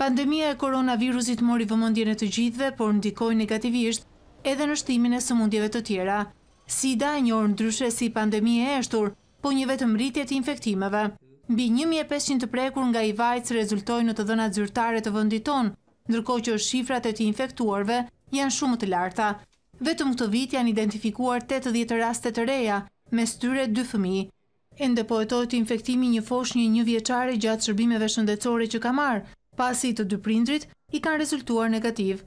Pandemia e koronavirusit mori vëmendjen e të gjithëve, por ndikoi negativisht edhe në shtimin e sëmundjeve të tjera. SIDA, e njohur ndryshe si pandemi e eshtur, po një vetëm rritje të infektimeve. Mbi 1500 të prekur nga HIV/AIDS rezultojnë në të dhënat zyrtare të vendit tonë, ndërkohë që shifrat e të infektuarve janë shumë të larta. Vetëm këtë vit janë identifikuar 80 raste të reja, mes tyre 2 fëmijë. Ende po hetohet infektimi një foshnjë 1 vjeçare gjatë shërbimeve shëndetësore që ka marrë, pasi të 2 prindrit i kanë rezultuar negativ.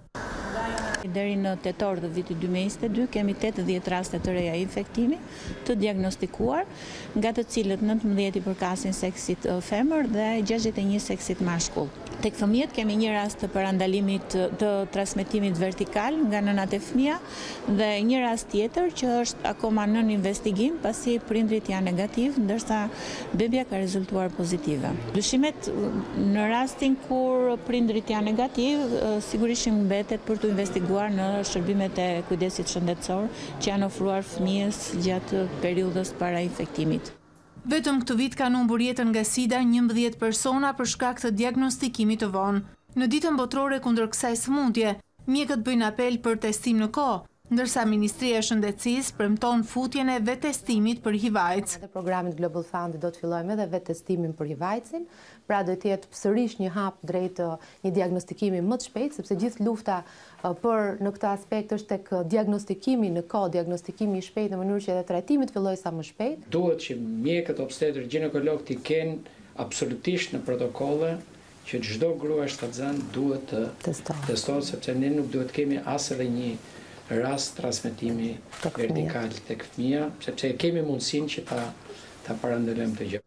Deri në tetor të vitit 2022 kemi 80 raste të reja infektimi të diagnostikuar, nga të cilët 19 i përkasin seksit femër dhe 61 seksit mashkull. Tek fëmijët kemi një rast të parandalimit të transmetimit vertikal nga nënat e fëmija dhe një rast tjetër që është akoma nën investigim pasi prindrit janë negativ, ndërsa bebja ka rezultuar pozitive. Dyshimet në rastin kur prindrit janë negativ, sigurisht mbetet për të investiguar në shërbimet e kujdesit shëndetësor që janë ofruar fëmijës gjatë periudhës para infektimit. Vetëm këtë vit kanë humbur jetën nga SIDA 11 persona për shkak të diagnostikimit të vonë. Në ditën botërore kundër kësaj sëmundje, mjekët bëjnë apel për testim në kohë, ndërsa Ministria e Shëndetësisë premton futjen e vettestimit për HIV/AIDS. Në programin Global Fund do të fillojmë edhe vettestimin për HIV/AIDS-in, pra do të jetë sërish një hap drejt një diagnostikimi më të shpejtë, sepse gjithë lufta për në këtë aspekt është tek diagnostikimi në kohë, diagnostikimi i shpejtë në mënyrë që edhe trajtimi të fillojë sa më shpejt. Duhet që mjekët obstetër ginekolog të kenë absolutisht në protokolle që çdo grua shtatzan duhet të testohet, sepse ne nuk duhet kemi as edhe një rast transmetimi vertikal tek fëmia, sepse kemi mundësinë që ta parandalojmë këtë gjë.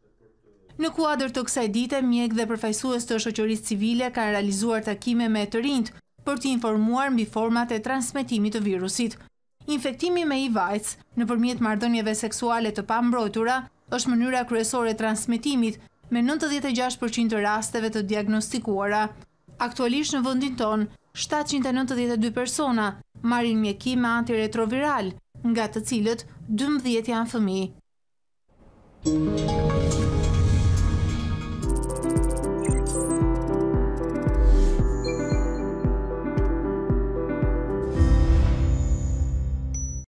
Në kuadër të kësaj dite, mjek dhe përfaqësues të shoqërisë civile kanë realizuar takime me të rinjt për të informuar mbi format e transmetimit të virusit. Infektimi me HIV/AIDS nëpërmjet marrëdhënieve seksuale të pambrojtura është mënyra kryesore e transmetimit, me 96% të rasteve të diagnostikuara. Aktualisht në vendin tonë, 792 persona marrin mjekim me antiretroviral, nga të cilët 12 janë fëmijë.